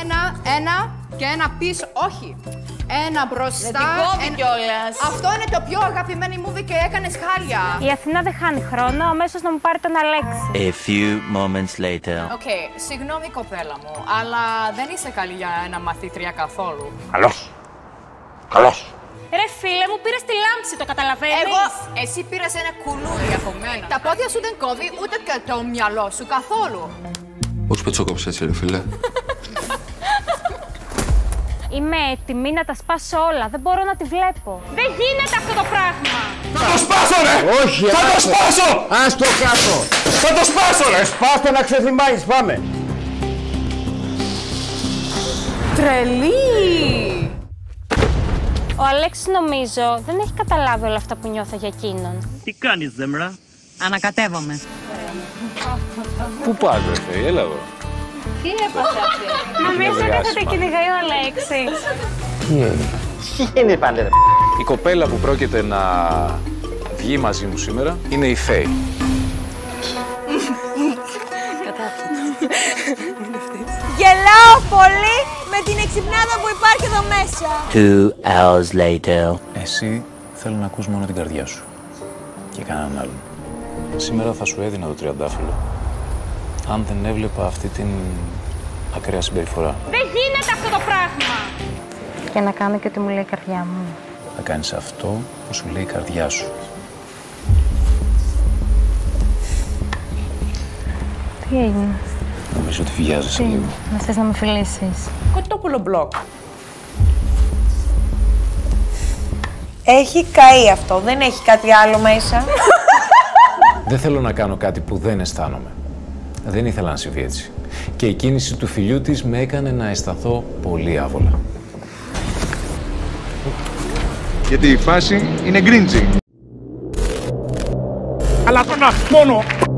Ένα και ένα πίσω. Όχι. Ένα μπροστά. Δεν την κόβει κιόλας. Αυτό είναι το πιο αγαπημένο movie και έκανες χάλια. Η Αθηνά δεν χάνει χρόνο, αμέσως να μου πάρει τον Αλέξη. A few moments later. Οκ, συγγνώμη κοπέλα μου, αλλά δεν είσαι καλή για ένα μαθήτρια καθόλου. Καλώς. Ρε φίλε μου, πήρες τη λάμψη, το καταλαβαίνεις? Εσύ πήρες ένα κουλούρι από μένα. Τα πόδια σου δεν κόβει ούτε και το μυαλό σου καθόλου. Πώς πετσόκοψε έτσι, ρε φίλε. Είμαι έτοιμη να τα σπάσω όλα, δεν μπορώ να τη βλέπω. Δεν γίνεται αυτό το πράγμα! Θα το σπάσω, ρε! Όχι, θα το σπάσω! Ας το κάτω! Θα το σπάσω, ρε! Σπάστε να ξεθυμάνεις, πάμε! Τρελή! Ο Αλέξης νομίζω δεν έχει καταλάβει όλα αυτά που νιώθω για εκείνον. Τι κάνεις, Δέμρα? Ανακατεύομαι. Πού πας, ρε, έλα εδώ. Τι έπαθε αυτή? Νομίζω ότι θα τα κυνηγάει ο Αλέξης. Τι είναι πάλι, ρε? Η κοπέλα που πρόκειται να βγει μαζί μου σήμερα είναι η Φέη. Γελάω πολύ με την εξυπνάδα που υπάρχει εδώ μέσα. 2 hours later. Εσύ θέλω να ακούς μόνο την καρδιά σου και κανέναν άλλον. Σήμερα θα σου έδινα το τριαντάφυλλο αν δεν έβλεπα αυτή την ακραία συμπεριφορά. Δεν γίνεται αυτό το πράγμα! Και να κάνω και ό,τι μου λέει η καρδιά μου. Θα κάνεις αυτό που σου λέει η καρδιά σου. Τι έγινε? Νομίζω ότι βιάζεσαι λίγο. Να θες να με φιλήσεις? Κοτόπουλο μπλοκ. Έχει καεί αυτό, δεν έχει κάτι άλλο μέσα. Δεν θέλω να κάνω κάτι που δεν αισθάνομαι. Δεν ήθελα να συμβεί έτσι. Και η κίνηση του φιλιού της με έκανε να αισθανθώ πολύ άβολα. Γιατί η φάση είναι γκρίντζι. Αλλά μόνο